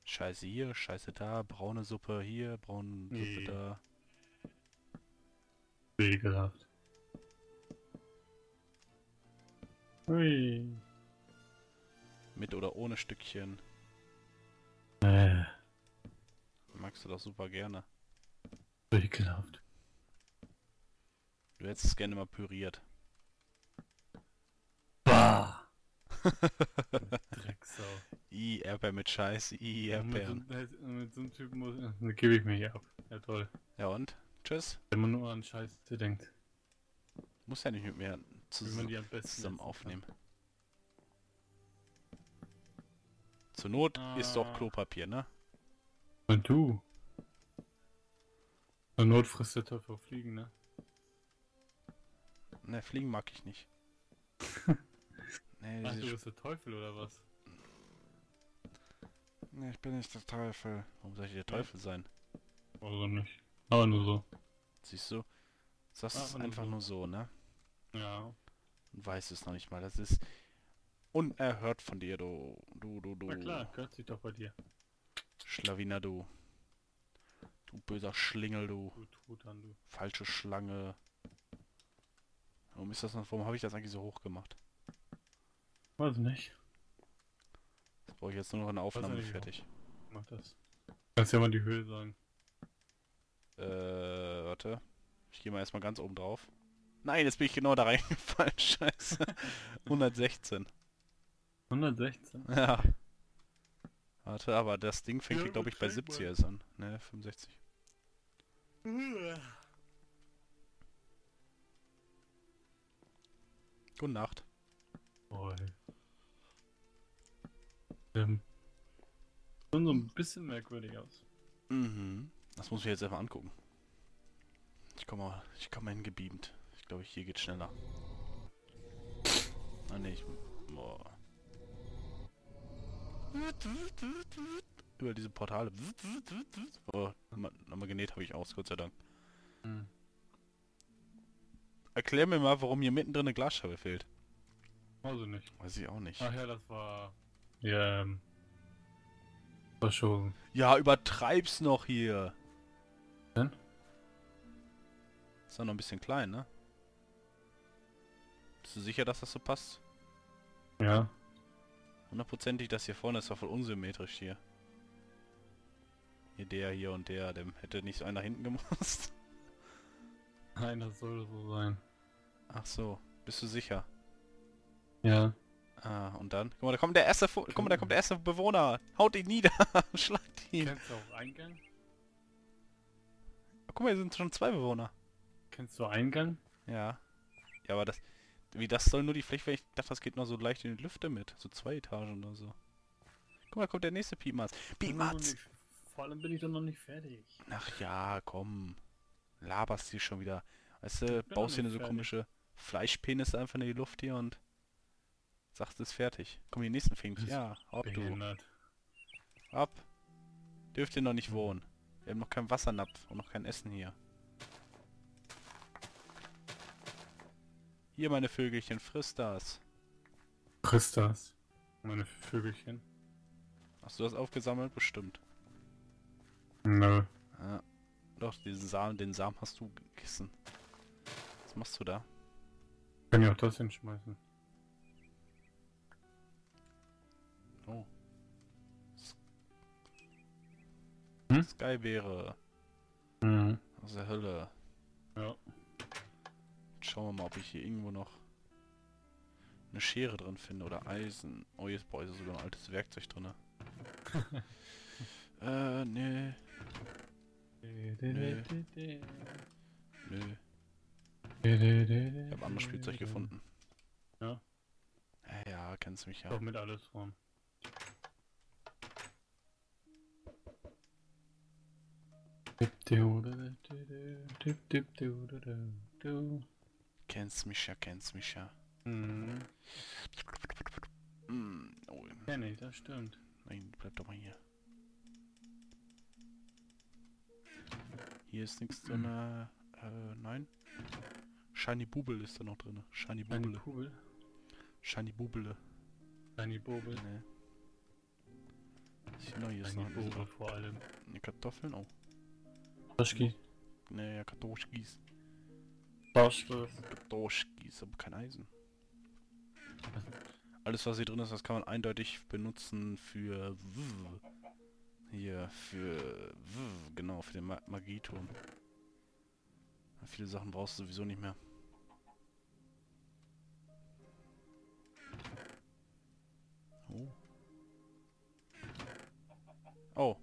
Scheiße hier, Scheiße da, braune Suppe hier, braune Suppe Nee. da. Ekelhaft. Ui. Mit oder ohne Stückchen. Äh, Magst du doch super gerne. ekelhaft. Du hättest es gerne mal püriert. Bah! Drecksau. Erdbeeren mit Scheiß, Erdbeeren. Mit so einem Typen gebe ich mich ab. Ja toll. Ja und? Tschüss. Wenn man nur an Scheiße denkt. Muss ja nicht mit mir Wie man die am besten zusammen essen kann. aufnehmen. Zur Not ist doch Ah. Klopapier, ne? Und du? Zur Not frisst der Teufel auch Fliegen, ne? Ne, Fliegen mag ich nicht. Nee, Ach, du bist der Teufel oder was? nee, ich bin nicht der Teufel. Warum soll ich der Teufel sein? Also nicht. Aber nur so. Siehst du? Das ist Einfach nur einfach so. nur so, ne? Ja. Und weißt es noch nicht mal. Das ist unerhört von dir, Na klar, du. gehört sich doch bei dir. Schlawiner, du. Du böser Schlingel, du. Du Truthahn, du. Falsche Schlange. Warum ist das noch? Warum habe ich das eigentlich so hoch gemacht? Weiß nicht. Jetzt brauche ich jetzt nur noch eine Weiß Aufnahme nicht, fertig. Mach das. Kannst ja mal die Höhe sagen. Warte. Ich gehe mal erstmal ganz oben drauf. Nein, jetzt bin ich genau da reingefallen. Scheiße. 116. 116? Ja. Warte, aber das Ding fängt Ja, hier, glaube ich, bei überträg 70 mal. erst an. Ne, 65. Gute Nacht. Boah. Ähm, schon so ein bisschen merkwürdig aus. Mhm. Das muss ich jetzt einfach angucken. Ich komme hingebeamt. Ich glaube, hier geht's schneller. Ah ne, boah. Über diese Portale. Oh, nochmal genäht habe ich aus, Gott sei Dank. Hm. Erklär mir mal, warum hier mittendrin eine Glasscheibe fehlt. Also nicht. Weiß ich auch nicht. Ach ja, das war... Ja, verschoben. Ja, übertreib's noch hier. Denn? Ist doch noch ein bisschen klein, ne? Bist du sicher, dass das so passt? Ja. Hundertprozentig, das hier vorne ist doch voll unsymmetrisch hier. Hier und der, dem hätte nicht so einer nach hinten gemusst. Nein, das soll so sein. Ach so, bist du sicher? Ja. Ah, und dann? Guck mal, da kommt der erste, guck mal, da kommt der erste Bewohner. Haut dich nieder, schlagt ihn. Kennst du auch Eingang? Guck mal, hier sind schon zwei Bewohner. Kennst du Eingang? Ja. Ja, aber wie das soll nur die Fläche, weil ich dachte, das geht nur so leicht in die Lüfte mit. So 2 Etagen oder so. Guck mal, da kommt der nächste Piepmatz. Bin noch Piepmatz! nicht- Vor allem bin ich doch noch nicht fertig. Ach ja, komm. Laberst hier schon wieder. Weißt du, Ich bin noch baust hier eine nicht so fertig. komische Fleischpenisse einfach in die Luft hier und sagst, es ist fertig. Komm, die nächsten Fink. Ja, ab du. Behindert. Ab. Dürft ihr noch nicht wohnen. Wir haben noch keinen Wassernapf und noch kein Essen hier. Hier, meine Vögelchen, frisst das. Frisst das. Meine Vögelchen. Hast du das aufgesammelt? Bestimmt. Nö. Ja. Doch, den Samen hast du gegessen. Was machst du da? Kann ich auch das hinschmeißen. Oh. Hm? Skybeere. Mhm. Aus der Hölle. Ja. Schauen wir mal, ob ich hier irgendwo noch eine Schere drin finde oder Eisen. Oh, jetzt boah, ist sogar ein altes Werkzeug drin. Nee. Nö. Nö. Ich habe anderes Spielzeug gefunden. Ja. Ja, kennst mich ja. Doch mit alles rum. Kennst mich ja, kennst mich ja. Mhm. Oh, Ja, nee, das stimmt. nein, bleib doch mal hier. Hier ist nichts drin. Nein. Shiny Bubble ist da noch drin. Shiny Eine Bubble. Kugel. Shiny Bubble. Shiny Bobel. Ne. Genau, hier ist noch Eine Bohre vor allem. eine Kartoffeln. Oh. Taschki. Ne, ja, Kartoschkis. Taschki. Kartoschkis, aber kein Eisen. Alles, was hier drin ist, das kann man eindeutig benutzen für... Hier, für... Genau, für den Magieturm. Viele Sachen brauchst du sowieso nicht mehr. Oh. Oh.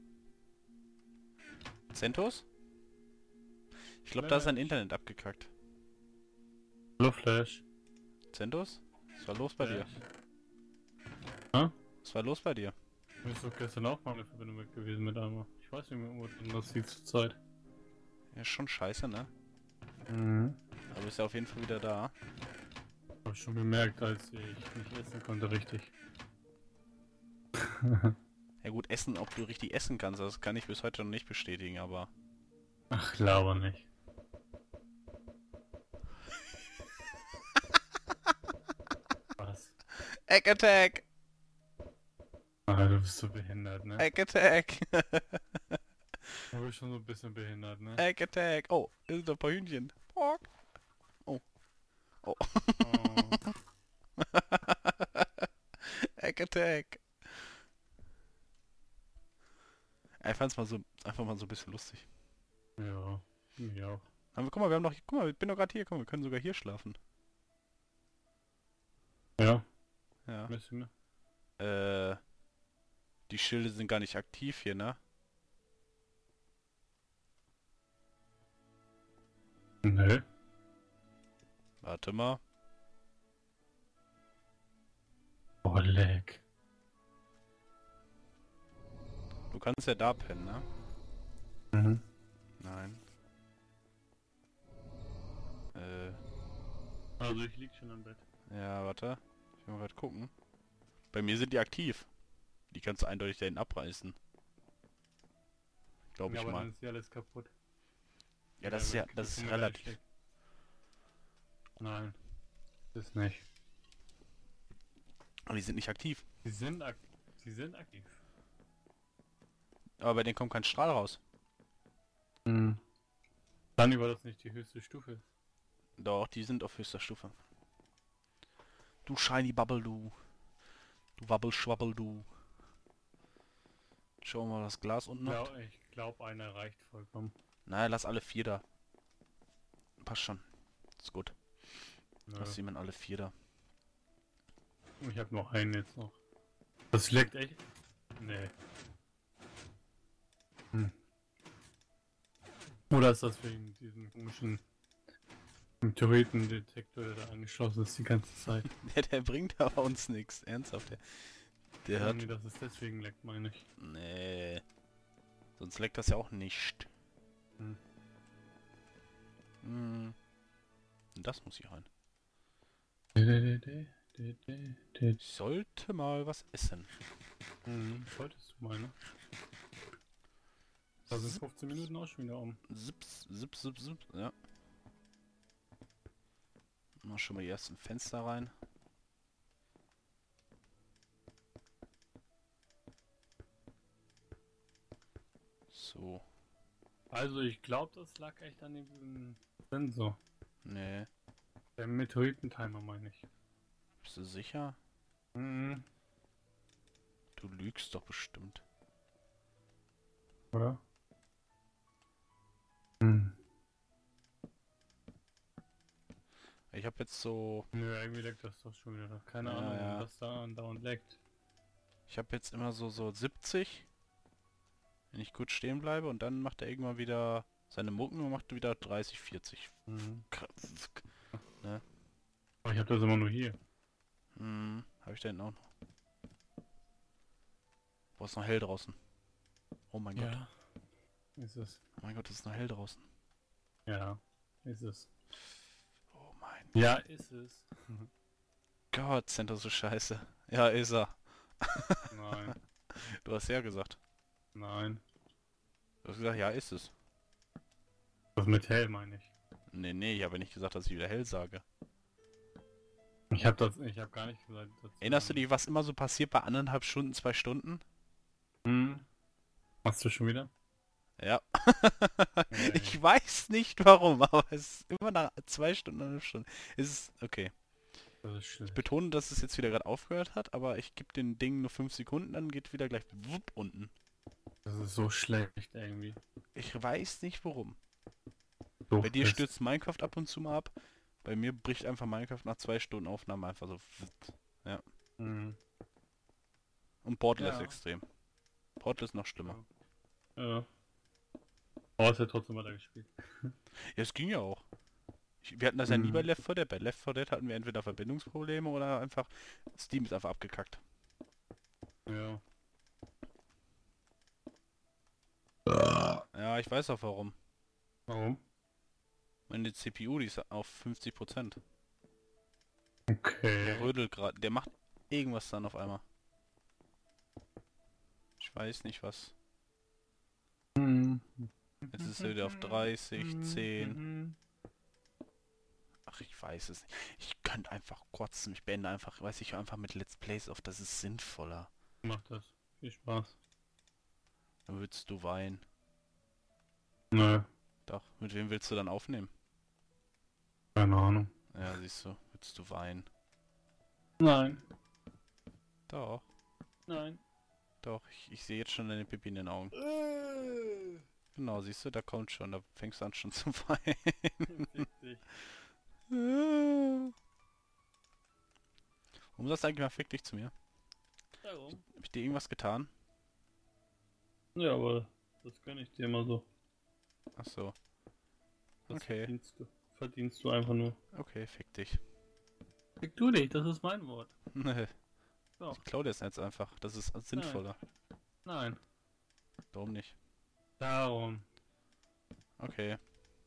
Zentos? Ich glaube, da ist ein Internet abgekackt. Hallo Flash. Zentos? Was war los bei dir? Hä? Was war los bei dir? Mir ist doch gestern auch mal eine Verbindung weg gewesen mit einmal. Ich weiß nicht mehr, wo das sieht zur Zeit. Ja, ist schon scheiße, ne? Mhm. Aber du bist ja auf jeden Fall wieder da. Hab ich schon gemerkt, als ich nicht essen konnte, richtig. Ja gut, essen, ob du richtig essen kannst, das kann ich bis heute noch nicht bestätigen, aber... Ach, laber nicht. Was? Egg Attack! Ah, du bist so behindert, ne? Egg Attack! Du bist schon so ein bisschen behindert, ne? Egg Attack! Oh, hier sind ein paar Hühnchen. Pork. Oh. Oh. Oh. Egg Attack! Ich fand's mal so, einfach mal so ein bisschen lustig. Ja, mir auch. Aber guck mal, wir haben noch, guck mal, ich bin doch gerade hier, guck mal, wir können sogar hier schlafen. Ja, Ja. müssen wir. Die Schilde sind gar nicht aktiv hier, ne? Nö. Warte mal. Oh, leck. Du kannst ja da pennen, ne? Mhm. Nein. Also ich lieg schon am Bett. Ja, warte. Ich will mal grad gucken. Bei mir sind die aktiv. Die kannst du eindeutig da hinten abreißen. Glaube Ja, ich aber mal. dann ist ja alles kaputt. Ja, das ist ja, das ist relativ. Nein, das ist nicht. Aber die sind nicht aktiv. Sie sind aktiv. Aber bei denen kommt kein Strahl raus. Mhm. Dann war das nicht die höchste Stufe. Doch, die sind auf höchster Stufe. Du Shiny Bubble, du. Du Wabbel-Schwabbel, du. Schauen wir mal das Glas unten noch. Ich glaube, einer reicht vollkommen. Naja, lass alle 4 da. Passt schon. Ist gut. Nö. Lass jemand alle 4 da. Ich habe noch einen jetzt noch. Das leckt echt? Nee. Hm. Oder ist das wegen diesem komischen Meteoritendetektor, der da angeschlossen ist die ganze Zeit? Der bringt aber uns nichts. Ernsthaft. Der hört. Nee, das ist deswegen leckt, meine ich. Nee. Sonst leckt das ja auch nicht. Hm. Hm. Das muss hier rein. Ich sollte mal was essen. Solltest du mal, ne? Da sind 15 Minuten auch schon wieder um. Sips, sips, sips, sips. Ja. Mal schon mal die ersten Fenster rein. So. Also ich glaube, das lag echt an dem Sensor. Nee. Der Meteoritentimer meine ich. Bist du sicher? Mhm. Du lügst doch bestimmt. Oder? Hm. Ich habe jetzt so... Nö, irgendwie leckt das doch schon wieder. Keine Ja, Ahnung, ja. was da andauernd leckt. Ich habe jetzt immer so 70. Wenn ich gut stehen bleibe und dann macht er irgendwann wieder seine Mucken und macht wieder 30, 40. Mhm. Ne? Aber ich habe das immer nur hier. Habe ich da hinten auch noch. Boah, ist noch hell draußen. Oh mein Gott. Ja. Ist es. Oh mein Gott, es ist noch hell draußen. Ja. Ist es. Oh mein Ja, ist es. Gott, sind das so scheiße. Ja, ist er. Nein. Du hast ja gesagt. Nein. Du hast gesagt, ja, ist es. Das mit hell meine ich. Nee, ich habe nicht gesagt, dass ich wieder hell sage. Ich habe gar nicht gesagt. Erinnerst du dich, was immer so passiert bei 1,5 Stunden, 2 Stunden? Hast du schon wieder? Ja. Ey, Ich weiß nicht warum, aber es ist immer nach 2 Stunden, eine Stunde. Es ist okay. das ist Ich schlecht. betone, dass es jetzt wieder gerade aufgehört hat, aber ich gebe den Ding nur 5 Sekunden, dann geht wieder gleich wupp unten. Das ist so schlecht irgendwie. Ich weiß nicht warum. So Bei dir fest. stürzt Minecraft ab und zu mal ab. Bei mir bricht einfach Minecraft nach 2 Stunden Aufnahme einfach so. Ja. Mhm. Und Portal ist Ja. extrem. Portal ist noch schlimmer. Ja. Aber es hat trotzdem weiter gespielt. Ja, es ging ja auch. Wir hatten das ja nie bei Left 4 Dead. Bei Left 4 Dead hatten wir entweder Verbindungsprobleme oder einfach Steam ist einfach abgekackt. Ja. Ja, ich weiß auch warum. Warum? Meine CPU, die ist auf 50%. Okay. Der rödelt gerade. Der macht irgendwas dann auf einmal. Ich weiß nicht was. Mhm. Jetzt ist er wieder auf 30, 10. Ach, ich weiß es nicht. Ich könnte einfach kotzen. Ich beende einfach, weiß ich, einfach mit Let's Plays auf. Das ist sinnvoller. Mach das. Viel Spaß. Dann würdest du weinen. Nö. Doch. Mit wem willst du dann aufnehmen? Keine Ahnung. Ja, siehst du. Würdest du weinen. Nein. Doch. Nein. Doch. Ich sehe jetzt schon deine Pipi in den Augen. Genau, siehst du, da kommt schon. Da fängst du an schon zu weinen. Fick dich. Warum sagst du eigentlich mal fick dich zu mir? Warum? Hab ich dir irgendwas getan? Ja, aber das gönn ich dir immer so. Ach so. Das Okay. verdienst du. Verdienst du einfach nur. Okay, fick dich. Fick du dich, das ist mein Wort. Doch. Ich klau dir das jetzt einfach. Das ist sinnvoller. Nein. Warum nicht? Darum. Okay.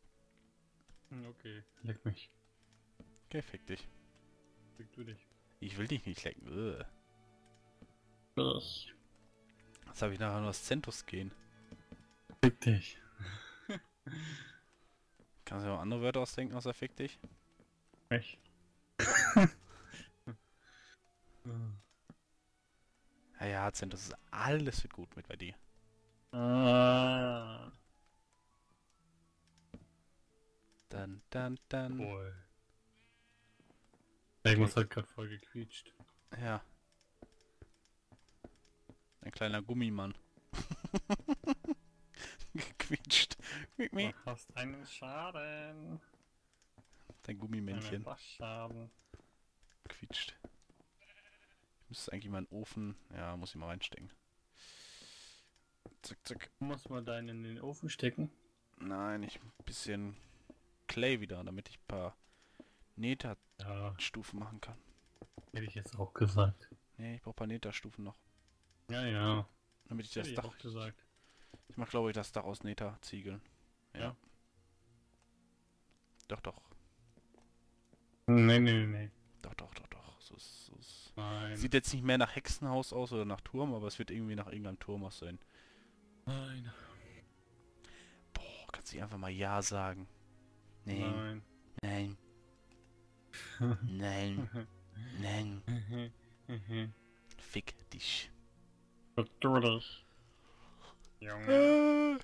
Okay. Leck mich. Okay, fick dich. Fick du dich. Ich will dich nicht lecken. Ugh. Ich. Jetzt habe ich nachher nur das Centus gehen. Fick dich. Kannst du dir noch andere Wörter ausdenken, außer fick dich? Echt? Ja, Centus ist alles wird gut mit bei dir. Ah. Dann. Boy. Irgendwas hat gerade voll gequietscht. Ja. Ein kleiner Gummimann. Gequietscht. Du hast einen Schaden. Dein Gummimännchen. Was Schaden. Quietscht. Ich müsste eigentlich mal in den Ofen. Ja, muss ich mal reinstecken. Zack, zack. Muss man deinen in den Ofen stecken? Nein, ich ein bisschen Clay wieder, damit ich ein paar Nether-Stufen Ja, machen kann. hätte ich jetzt auch gesagt. Nee, ich brauche ein paar Nether-Stufen noch. Ja, ja. Damit ich Hätte das ich Dach. auch gesagt. Ich mach glaube ich das Dach aus Nether-Ziegeln. Ja. Ja. Doch. Nee. Doch. So ist. Nein. Sieht jetzt nicht mehr nach Hexenhaus aus oder nach Turm, aber es wird irgendwie nach irgendeinem Turm aussehen. Nein. Boah, kannst du einfach mal Ja sagen? Nee. Nein. Nein. Nein. Fick dich. Du dich. Junge.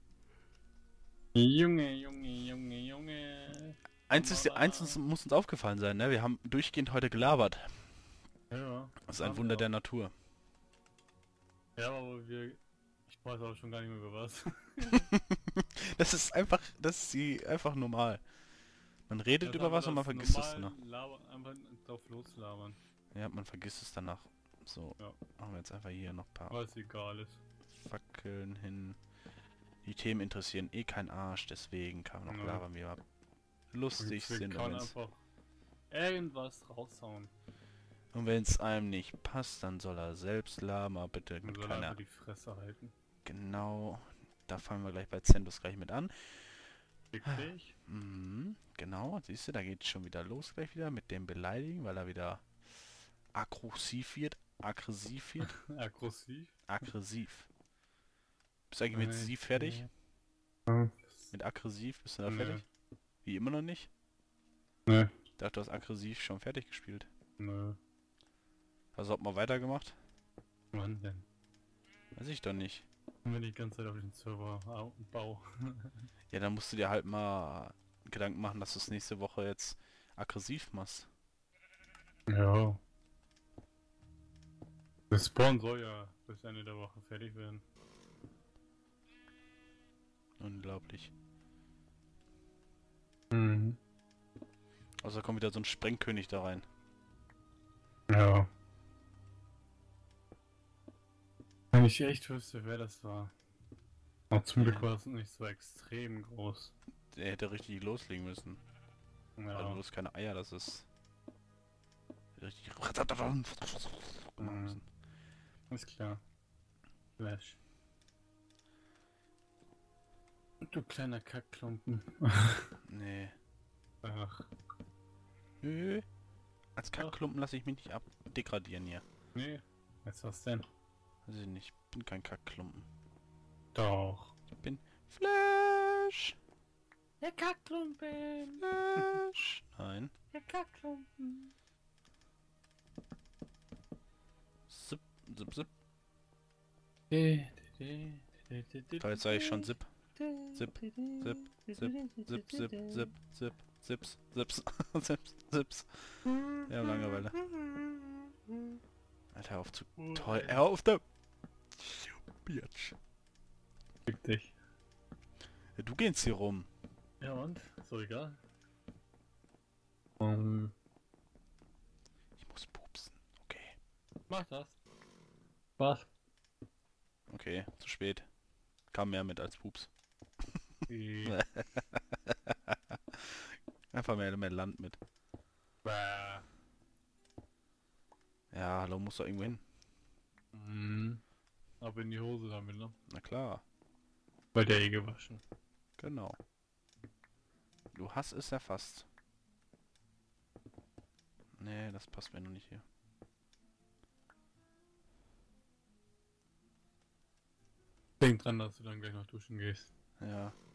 Junge. Eins muss uns aufgefallen sein, ne? Wir haben durchgehend heute gelabert. Ja. Das ist ein Wunder der Natur. Ja, aber wir... Ich weiß auch schon gar nicht mehr über was. Das ist einfach normal. Man redet über was und man vergisst es danach. Einfach drauf loslabern. Ja, man vergisst es danach. So, Ja. machen wir jetzt einfach hier noch ein paar Was egal ist. Fackeln hin. Die Themen interessieren eh keinen Arsch, deswegen kann man noch Ja. labern, wie wir lustig Wir sind. können einfach irgendwas raushauen. Und wenn es einem nicht passt, dann soll er selbst labern, aber bitte Man mit soll keiner... einfach die Fresse halten. Genau, da fangen wir gleich bei Zentus gleich mit an. Wirklich? Mhm, genau, siehst du, da geht schon wieder los gleich wieder mit dem Beleidigen, weil er wieder aggressiv wird. Aggressiv. Bist du eigentlich mit sie fertig? Mit aggressiv? Bist du da Nee. fertig? Wie immer noch nicht? Nö. Ich dachte, du hast aggressiv schon fertig gespielt. Nö. Also, ob mal weitergemacht? Wann denn? Weiß ich doch nicht. Und wenn ich die ganze Zeit auf den Server bau. Ja, dann musst du dir halt mal Gedanken machen, dass du es nächste Woche jetzt aggressiv machst. Ja. Das Spawn soll ja bis Ende der Woche fertig werden. Unglaublich. Mhm. Also da kommt wieder so ein Sprengkönig da rein. Ja. Wenn ich echt wüsste, wer das war. Aber zum Glück war es nicht so extrem groß. Der hätte richtig loslegen müssen. Ja. Also du hast keine Eier, das ist richtig gemacht müssen. Ist klar. Flash. Du kleiner Kackklumpen. Nee. Ach. Nö. Als Kackklumpen lasse ich mich nicht abdegradieren hier. Nee. Weißt du was denn? Weiß ich nicht. Ich bin kein Kackklumpen. Doch. Ich bin Flash. Der Kackklumpen. Flash. Nein. Der Kackklumpen. Zip, zip, zip. Toll, Jetzt sage ich schon Zip. Zip, zip, zip, zip, zip, zip, zip, zips, zips, zips, zips. Ja, Langeweile. Alter, hör auf zu... Toll, hör auf da... Bitch. Fick dich. Ja, du gehst hier rum. Ja und? So egal. Ich muss pupsen. Okay. Mach das. Was? Okay, zu spät. Kam mehr mit als Pups. Einfach mehr Land mit. Bäh. Ja, hallo, muss doch irgendwo hin. Ab in die Hose damit, ne? Na klar, Bei der gewaschen. genau. Du hast es erfasst. Nee, das passt mir noch nicht hier. Denk dran, dass du dann gleich noch duschen gehst. Ja.